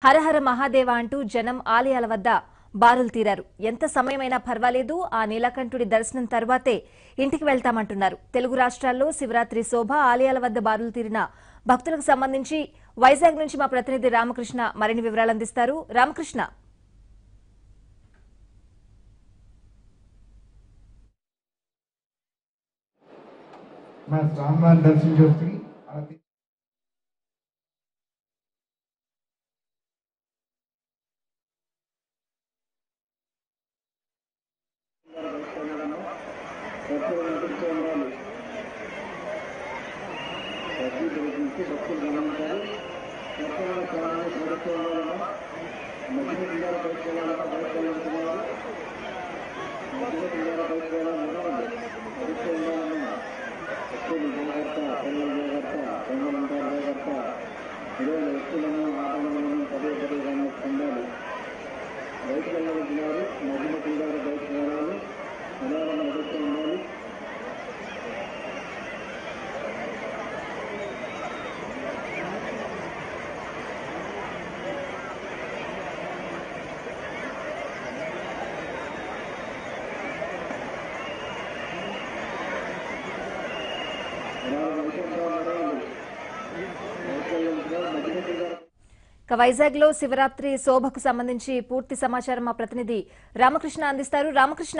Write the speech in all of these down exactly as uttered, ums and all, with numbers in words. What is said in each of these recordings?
హరహర మహాదేవ అంటూ జనం ఆలయాల వద్ద బారులు తీరారు. ఎంత సమయమైనా పర్వాలేదు, ఆ నీలకంఠుడి దర్శనం తర్వాతే ఇంటికి వెళ్తామంటున్నారు. తెలుగు రాష్ట్రాల్లో శివరాత్రి శోభ ఆలయాల వద్ద బారులు తీరిన భక్తులకు సంబంధించి వైజాగ్ నుంచి మా ప్రతినిధి రామకృష్ణ మరిన్ని వివరాలు అందిస్తారు. రామకృష్ణ, దర్శనం చేసుకుని వైజాగ్ లో శివరాత్రి శోభకు సంబంధించి పూర్తి సమాచారం మా ప్రతినిధి రామకృష్ణ అందిస్తారు. రామకృష్ణ,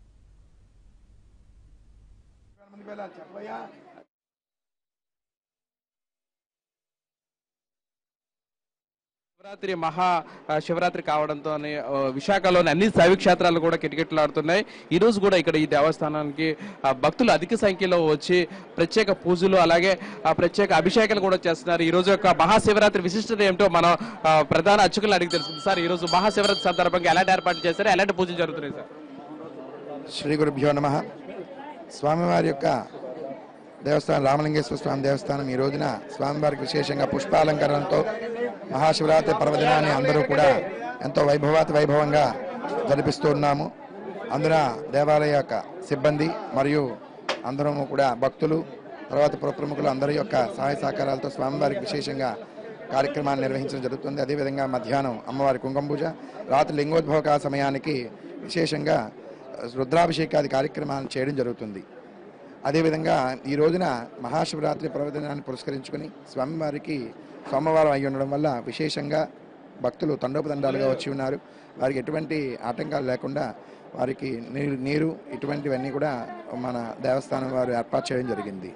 శివరాత్రి మహా శివరాత్రి కావడంతో విశాఖలోని అన్ని శైవ క్షేత్రాలు కూడా కిటకిటలాడుతున్నాయి. ఈ రోజు కూడా ఇక్కడ ఈ దేవస్థానానికి భక్తులు అధిక సంఖ్యలో వచ్చి ప్రత్యేక పూజలు అలాగే ప్రత్యేక అభిషేకాలు కూడా చేస్తున్నారు. ఈ రోజు యొక్క మహాశివరాత్రి విశిష్టత ఏమిటో మనం ప్రధాన అర్చకులను అడిగి తెలుస్తుంది. సార్, ఈ రోజు మహాశివరాత్రి సందర్భంగా ఎలాంటి ఏర్పాటు చేశారు, ఎలాంటి పూజలు జరుగుతున్నాయి సార్? శ్రీ గురుభ్యో నమః. స్వామివారి యొక్క దేవస్థానం రామలింగేశ్వర స్వామి దేవస్థానం ఈ రోజున స్వామివారికి విశేషంగా పుష్పాలంకరణతో మహాశివరాత్రి పర్వదినాన్ని అందరూ కూడా ఎంతో వైభవాతి వైభవంగా జరిపిస్తూ ఉన్నాము. అందున దేవాలయ యొక్క సిబ్బంది మరియు అందరము కూడా భక్తులు, తర్వాత పురప్రముఖులు అందరి యొక్క సహాయ సహకారాలతో స్వామివారికి విశేషంగా కార్యక్రమాన్ని నిర్వహించడం జరుగుతుంది. అదేవిధంగా మధ్యాహ్నం అమ్మవారి కుంకుమ పూజ, రాత్రి లింగోద్భవ సమయానికి విశేషంగా రుద్రాభిషేకాది కార్యక్రమాలను చేయడం జరుగుతుంది. అదేవిధంగా ఈ రోజున మహాశివరాత్రి పర్వదినాన్ని పురస్కరించుకుని స్వామివారికి సోమవారం అయి ఉండడం వల్ల విశేషంగా భక్తులు తండోపతండాలుగా వచ్చి ఉన్నారు. వారికి ఎటువంటి ఆటంకాలు లేకుండా వారికి నీరు నీరు ఇటువంటివన్నీ కూడా మన దేవస్థానం వారు ఏర్పాటు చేయడం జరిగింది.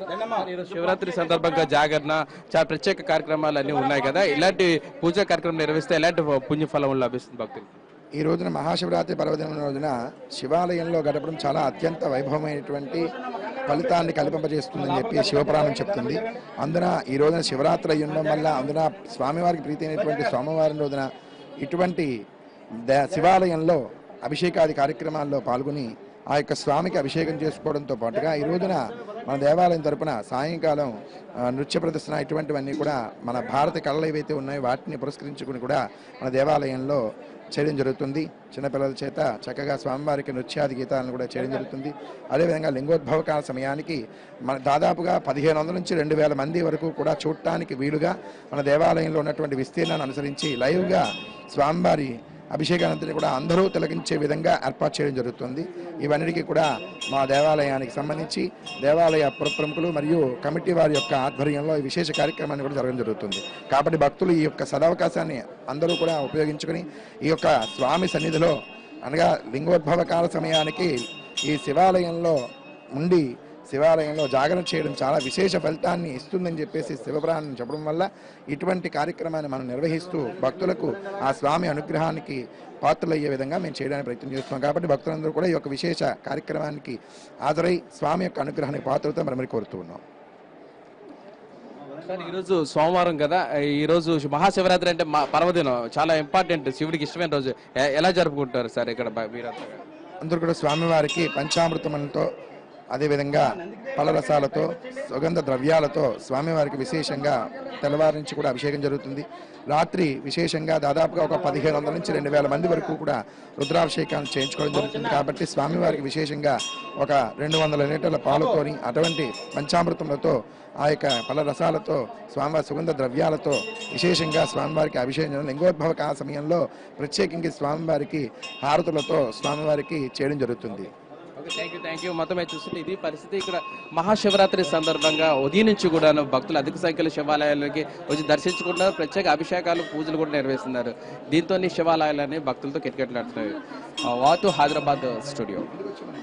శివరాత్రి సందర్భంగా జాగరణ, చాలా ప్రత్యేక కార్యక్రమాలు అన్నీ ఉన్నాయి కదా, ఇలాంటి పూజా కార్యక్రమం నిర్వహిస్తే ఎలాంటి పుణ్యఫలం లభిస్తుంది భక్తులు? ఈ రోజున మహాశివరాత్రి పర్వదినం రోజున శివాలయంలో గడపడం చాలా అత్యంత వైభవమైనటువంటి ఫలితాన్ని కల్పింపజేస్తుందని చెప్పి శివపురాణం చెప్తుంది. అందున ఈ రోజున శివరాత్రి అయి ఉండడం వల్ల అందున స్వామివారికి ప్రీతి అయినటువంటి సోమవారం రోజున ఇటువంటి శివాలయంలో అభిషేకాది కార్యక్రమాల్లో పాల్గొని ఆ యొక్క స్వామికి అభిషేకం చేసుకోవడంతో పాటుగా ఈ రోజున మన దేవాలయం తరపున సాయంకాలం నృత్య ప్రదర్శన ఇటువంటివన్నీ కూడా మన భారత కళలు ఏవైతే ఉన్నాయో వాటిని పురస్కరించుకుని కూడా మన దేవాలయంలో చేయడం జరుగుతుంది. చిన్నపిల్లల చేత చక్కగా స్వామివారికి నృత్యాది గీతాలను కూడా చేయడం జరుగుతుంది. అదేవిధంగా లింగోద్భవ కాల సమయానికి మన దాదాపుగా పదిహేను వందల నుంచి రెండు వేల మంది వరకు కూడా చూడటానికి వీలుగా మన దేవాలయంలో ఉన్నటువంటి విస్తీర్ణాన్ని అనుసరించి లైవ్గా స్వామివారి అభిషేకానంతని కూడా అందరూ తిలకించే విధంగా ఏర్పాటు చేయడం జరుగుతుంది. ఇవన్నిటికీ కూడా మా దేవాలయానికి సంబంధించి దేవాలయ పురప్రముఖులు మరియు కమిటీ వారి యొక్క ఆధ్వర్యంలో ఈ విశేష కార్యక్రమాన్ని కూడా జరగడం జరుగుతుంది. కాబట్టి భక్తులు ఈ యొక్క సదవకాశాన్ని అందరూ కూడా ఉపయోగించుకుని ఈ యొక్క స్వామి సన్నిధిలో అనగా లింగోద్భవ కాల సమయానికి ఈ శివాలయంలో ఉండి శివాలయంలో జాగరణ చేయడం చాలా విశేష ఫలితాన్ని ఇస్తుందని చెప్పేసి శివపురాణం చెప్పడం వల్ల ఇటువంటి కార్యక్రమాన్ని మనం నిర్వహిస్తూ భక్తులకు ఆ స్వామి అనుగ్రహానికి పాత్రలయ్యే విధంగా మేము చేయడానికి ప్రయత్నం చేస్తున్నాం. కాబట్టి భక్తులందరూ కూడా ఈ యొక్క విశేష కార్యక్రమానికి హాజరై స్వామి యొక్క అనుగ్రహానికి పాత్రతో మరి మరి కోరుతూ ఉన్నాం. సార్, ఈరోజు సోమవారం కదా, ఈరోజు మహాశివరాత్రి అంటే మా పర్వదినం చాలా ఇంపార్టెంట్, శివుడికి ఇష్టమైన రోజు. ఎలా జరుపుకుంటారు సార్ ఇక్కడ మీరంతా? అందరూ కూడా స్వామివారికి పంచామృతములతో అదేవిధంగా పళ్ళరసాలతో సుగంధ ద్రవ్యాలతో స్వామివారికి విశేషంగా తెల్లవారి నుంచి కూడా అభిషేకం జరుగుతుంది. రాత్రి విశేషంగా దాదాపుగా ఒక పదిహేను వందల నుంచి రెండు వేల మంది వరకు కూడా రుద్రాభిషేకాలు చేయించుకోవడం జరుగుతుంది. కాబట్టి స్వామివారికి విశేషంగా ఒక రెండు వందల లీటర్ల పాలుతోని అటువంటి పంచామృతములతో ఆ యొక్క పళ్ళ రసాలతో స్వామివారి సుగంధ ద్రవ్యాలతో విశేషంగా స్వామివారికి అభిషేకం లింగోద్భవ ఆ సమయంలో ప్రత్యేకించి స్వామివారికి హారతులతో స్వామివారికి చేయడం జరుగుతుంది. థ్యాంక్ యూ థ్యాంక్ యూ మొత్తం చూస్తుంటే ఇది పరిస్థితి. ఇక్కడ మహాశివరాత్రి సందర్భంగా ఉదయం నుంచి కూడా భక్తులు అధిక సంఖ్యలో శివాలయాలకి వచ్చి దర్శించుకుంటున్నారు. ప్రత్యేక అభిషేకాలు పూజలు కూడా నిర్వహిస్తున్నారు. దీంతో శివాలయాలని భక్తులతో కిటకిటలాడుతున్నాయి. వాటు హైదరాబాద్ స్టూడియో.